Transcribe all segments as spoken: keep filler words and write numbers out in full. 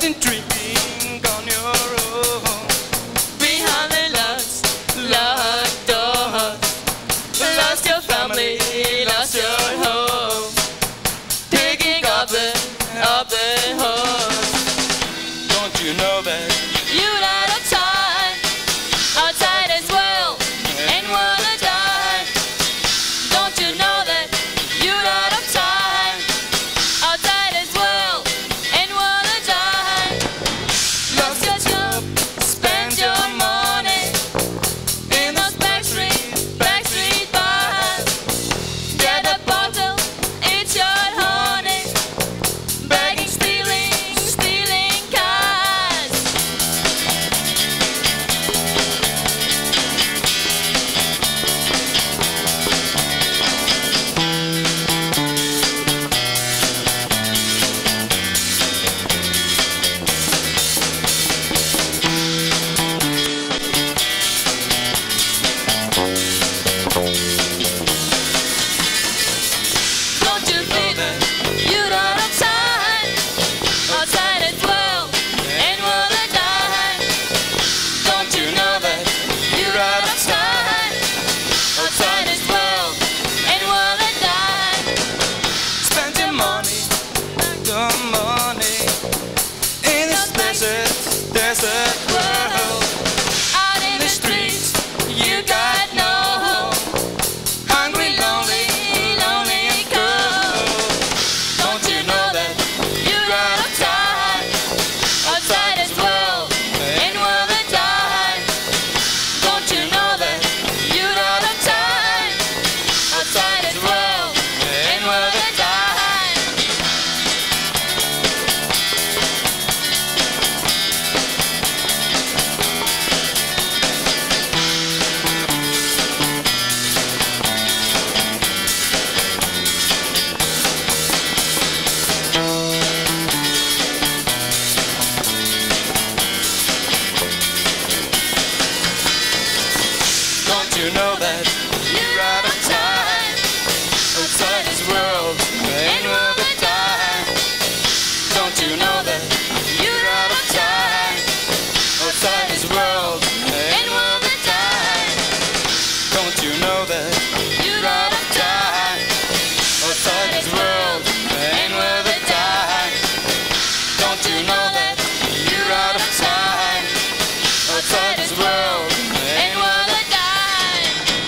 and drinking on your own. Behind the locked, locked doors. Lost your family, lost your home. Picking up the, up the hose. Don't you know that you're out of time? Outside as well, and wanna die. Don't you know that you're out of time? Outside as well, and wanna die. Lost your job, spend your money in those backstreet, backstreet bars. Get a bottle, it's your honey. Begging, stealing, stealing cars. Don't you think that you're out of time? Outside as well, and wanna die. Don't you know that you're out of time? Outside as well, and wanna die. Spend your money, your money in this desert, desert world. Out in the streets, you got no home. Hungry, lonely, lonely girl. Don't you know that you're out of time? Outside as well, and wanna die. Don't you know that you're out of time? Outside as well, and wanna die. Don't you know that you're out of time? Outside this world, and wanna die. Don't you know that you're out of time? Outside this world, and wanna die. Don't you know that you're out of time? Outside this world, and wanna die. Don't you know that you're out of time? Outside this world, and wanna die.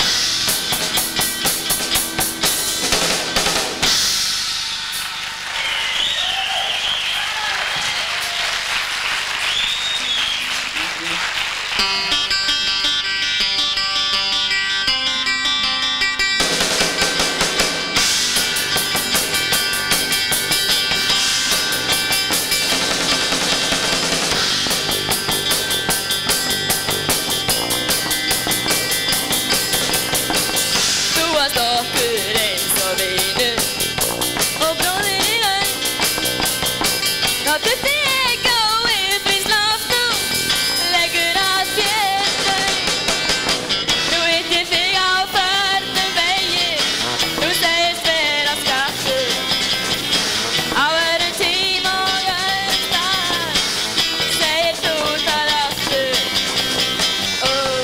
Du har stalker en som vinner och bråder i lögn. Got the thing going, finns love nu. Lägger allt fjällhöjd. Nu är det feg av färden vägen. Nu säger spela skatter. Av en team och östar. Säger total efter. Oh, oh,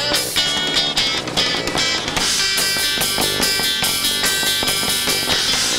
oh.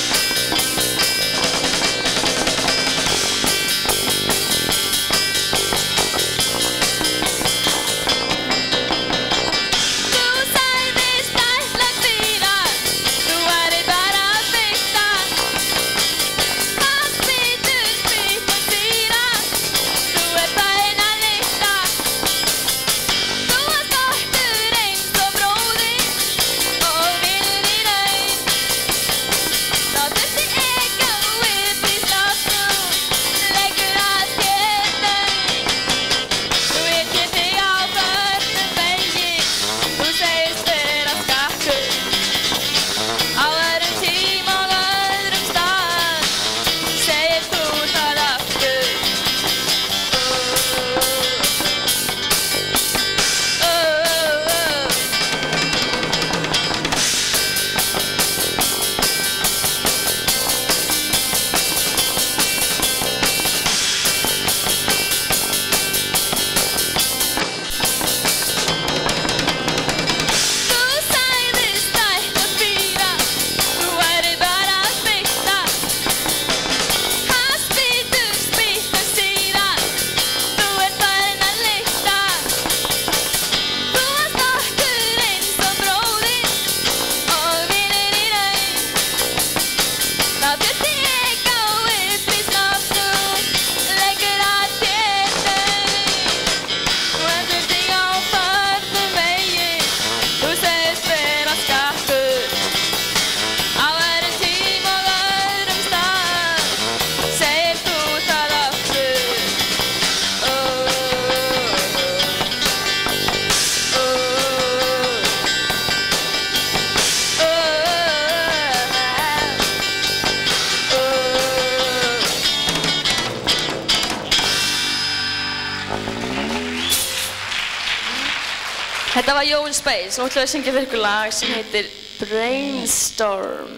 Þetta var Jóhann Space, nú ætlum við að syngja fyrir ykkur lag sem heitir Brainstorm.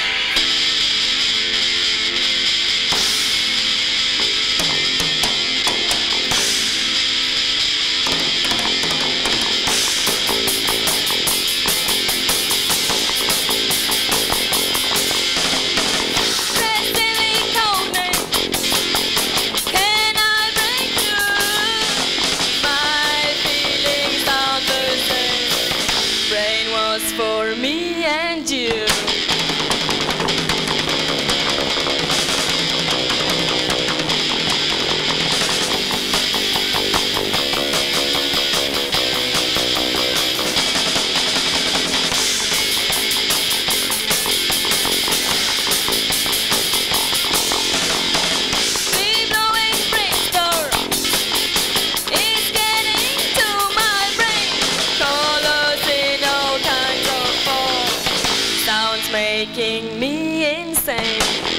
For me and you. Making me insane.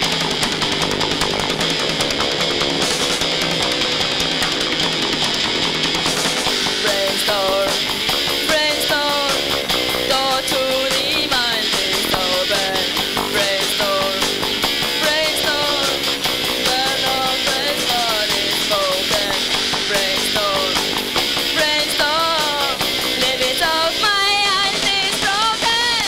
Brainstorm, brainstorm, go to the mind is open. Brainstorm, brainstorm, burn off this what is spoken. Brainstorm, brainstorm, limits of my eyes is broken.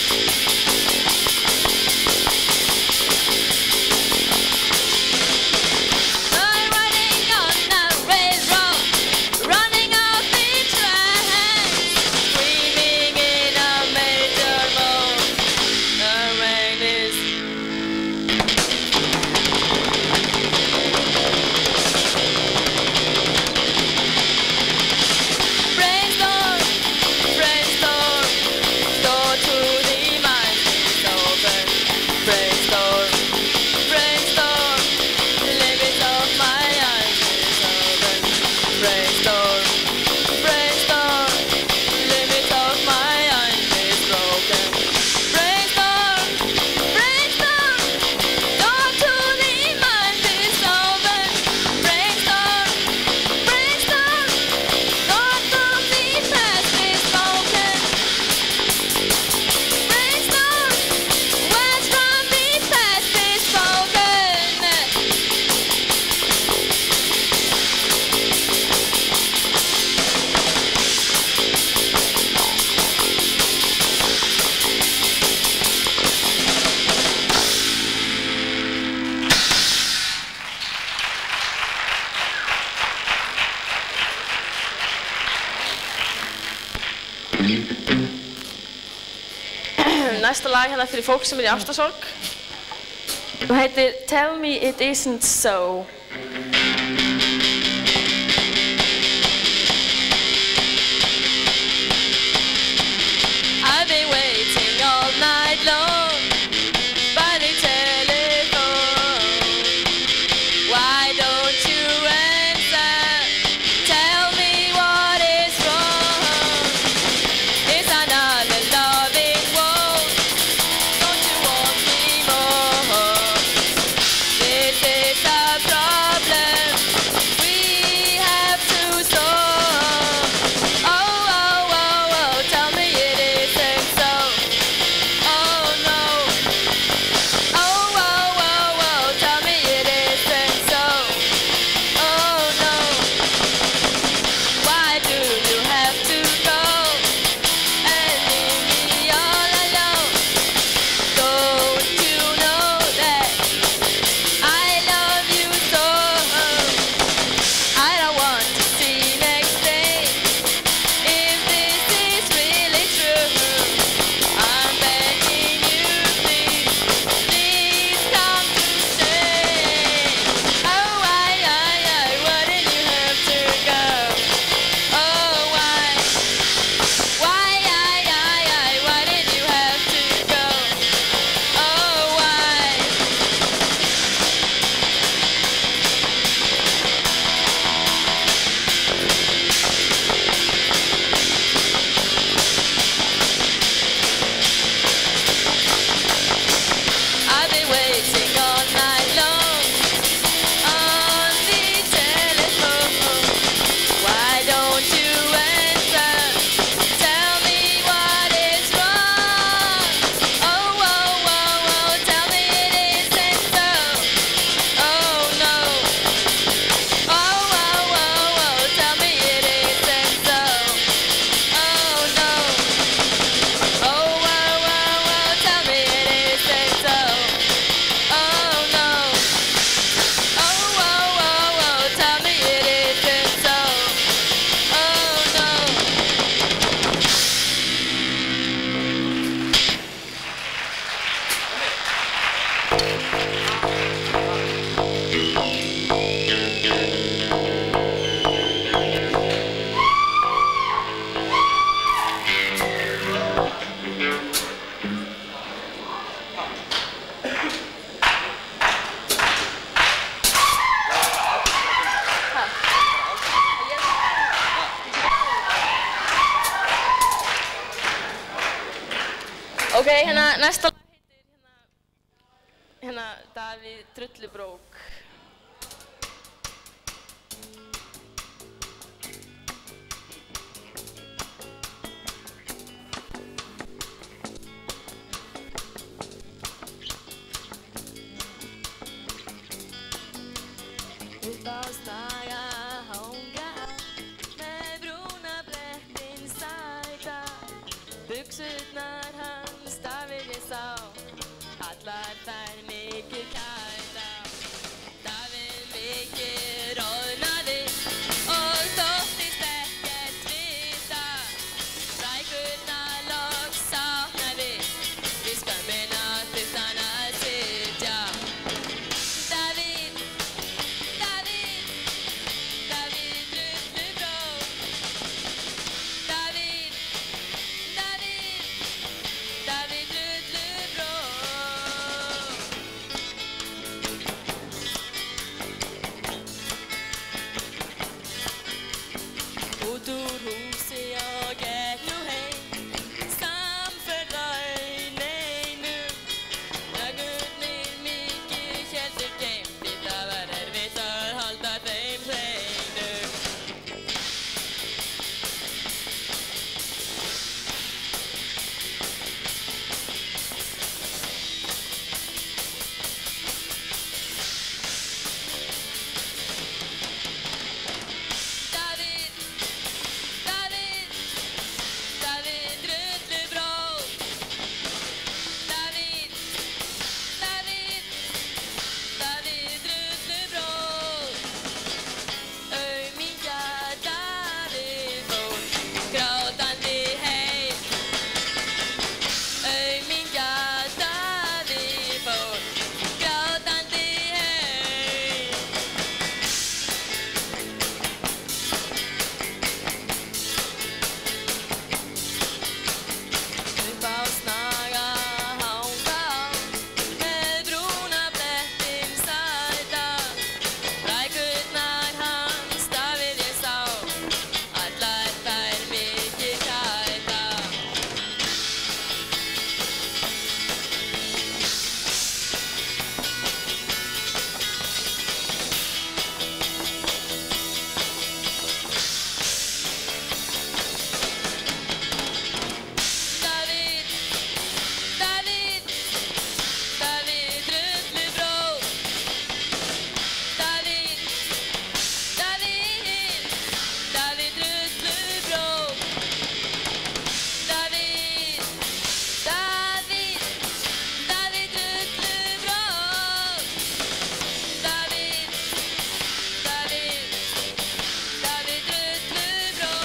Næsta lag hérna fyrir fólk sem er í ástarsorg. Það heitir Tell Me It Isn't So. I've been waiting all night long by the telephone. Why don't you answer? Tell me what is wrong. It's another loving woe. Don't you want me more? This is a problem. Ok, hérna næsta lag heitir hérna, hérna Davíð Drullubrók. Upp á Snaga hanga með brúna blettin sæta, buxurnar hans Davíð ég sá, allar þær mikið kæta. Davíð mikið roðnaði og þóttist ekkert vita, brækurnar loks sáknaði, við skömmina þurfti hann að sitja. Davíð, Davíð, Davíð Drullubrók, Davíð, Davíð, Davíð Drullubrók. Út úr húsi og gekk nú heim, samferða í neinum. Dagarnir mikið héldu geim, því það var erfitt að halda þeim hreinum. Davíð, Davíð, Davíð Drullubrók, Davíð, Davíð, Davíð Drullubrók. Aumingja Davíð fór grátandi heim, aumingja Davíð fór grátandi heim. Upp á Snaga hanga með brúna blettin sæta, brækurnar hans Davíð ég sá, allar þær mikið kæta. Davíð, Davíð, Davíð Drullubrók, Davíð, Davíð, Davíð Drullubrók, Davíð, Davíð, Davíð Drullubrók, Davíð, Davíð, Davíð Drullubrók.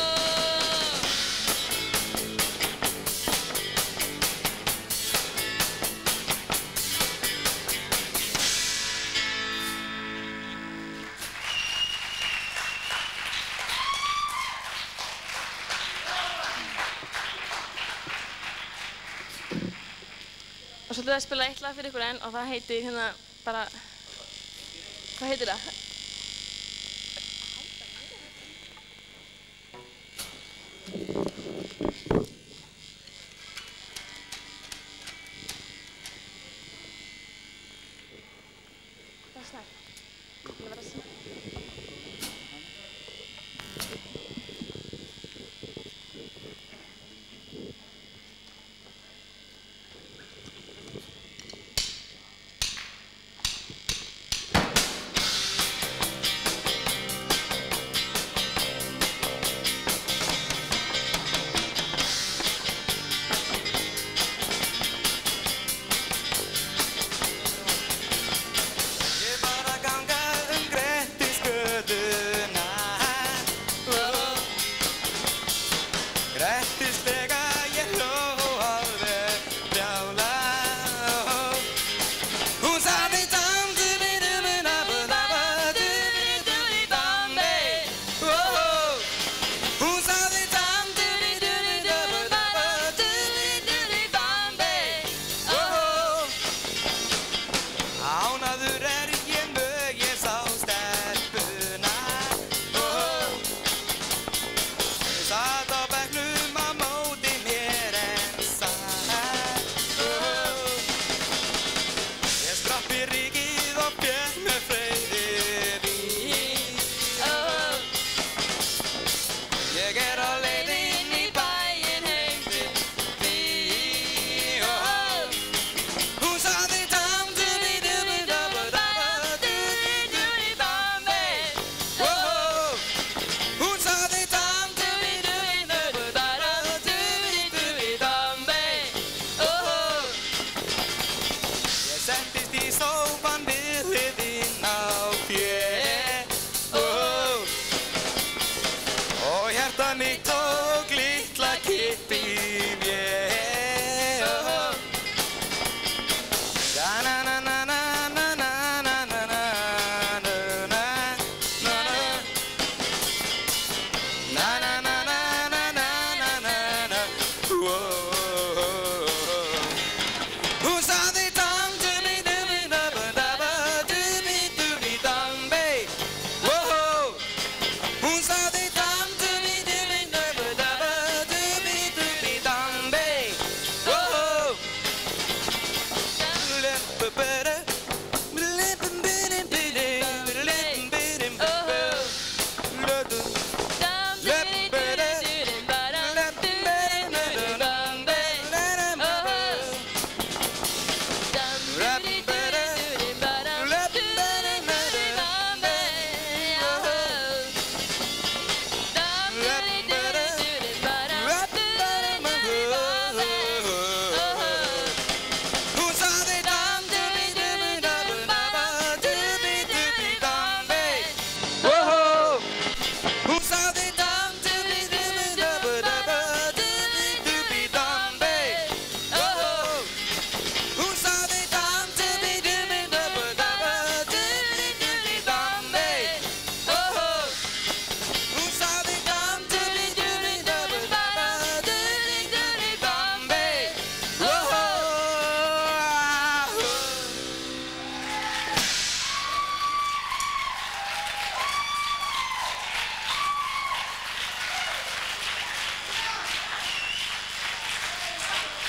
Og svo ætlum við að spila eitt lag fyrir ykkur enn og það heitir hérna bara, hvað heitir það? Það er snægt. Það verður að snægt. Ég var að ganga um Grettisgötu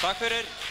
Takk fyrir.